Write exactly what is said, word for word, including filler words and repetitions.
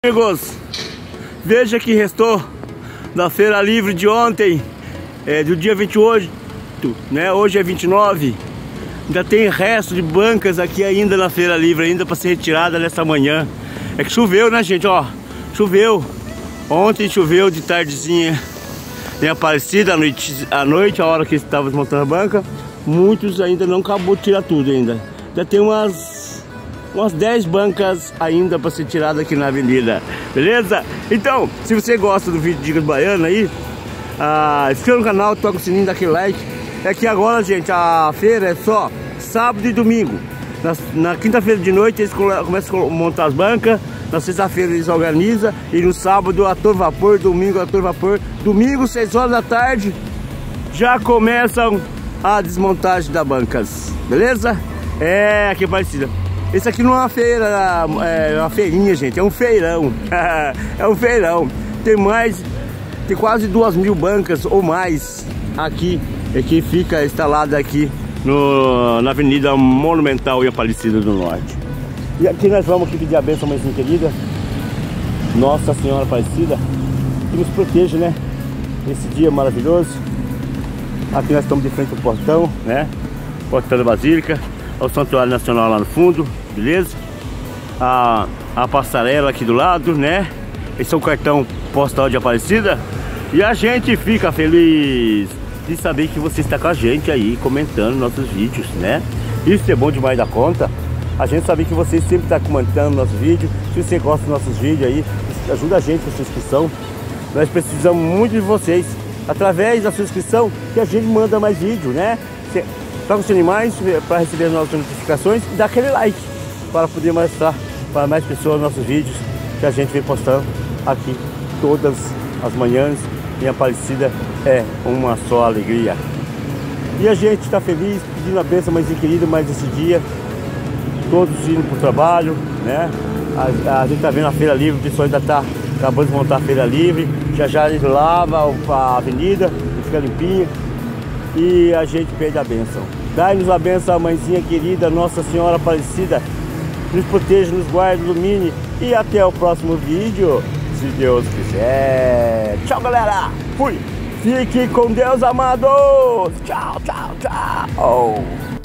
Amigos, veja que restou da feira livre de ontem, é, do dia vinte e oito, né? Hoje é vinte e nove. Ainda tem resto de bancas aqui ainda na feira livre, ainda para ser retirada nessa manhã. É que choveu, né, gente? Ó, choveu. Ontem choveu de tardezinha em Aparecida, à noite, à noite, a hora que estava desmontando a banca. Muitos ainda não acabou de tirar tudo ainda. Já tem umas umas dez bancas ainda para ser tirada aqui na avenida, beleza? Então, se você gosta do vídeo Dicas Baianas aí, ah, inscreva no canal, toca o sininho, dá aquele like. É que agora, gente, a feira é só sábado e domingo. Na, na quinta-feira de noite eles começam a montar as bancas. Na sexta-feira eles organizam. E no sábado a todo vapor, domingo a todo vapor. Domingo, seis horas da tarde, já começam a desmontagem das bancas, beleza? É, aqui é Aparecida. Esse aqui não é uma feira, é uma feirinha, gente, é um feirão. É um feirão. Tem mais, tem quase duas mil bancas ou mais aqui, é que fica instalada aqui no, na Avenida Monumental em Aparecida do Norte. E aqui nós vamos aqui pedir a bênção, mãezinha querida, Nossa Senhora Aparecida, que nos proteja, né? Esse dia maravilhoso. Aqui nós estamos de frente ao portão, né? Portão da Basílica. O Santuário Nacional lá no fundo, beleza? A, a passarela aqui do lado, né? Esse é o cartão postal de Aparecida. E a gente fica feliz de saber que você está com a gente aí, comentando nossos vídeos, né? Isso é bom demais da conta. A gente sabe que você sempre está comentando nossos vídeos. Se você gosta dos nossos vídeos aí, ajuda a gente com a sua inscrição. Nós precisamos muito de vocês. Através da sua inscrição que a gente manda mais vídeo, né? Você toca os sininhos para receber as nossas notificações e dá aquele like para poder mostrar para mais pessoas nossos vídeos que a gente vem postando aqui todas as manhãs. Em Aparecida é uma só alegria. E a gente está feliz, pedindo a bênção, mãezinha querida, mais esse dia. Todos indo para o trabalho, né? A, a gente está vendo a feira livre, o pessoal ainda está acabando de montar a feira livre. Já já eles lavam a avenida, fica limpinha. E a gente pede a bênção. Dai-nos a bênção, mãezinha querida, Nossa Senhora Aparecida. Nos proteja, nos guarde, ilumine. E até o próximo vídeo, se Deus quiser. Tchau, galera. Fui. Fique com Deus, amados. Tchau, tchau, tchau.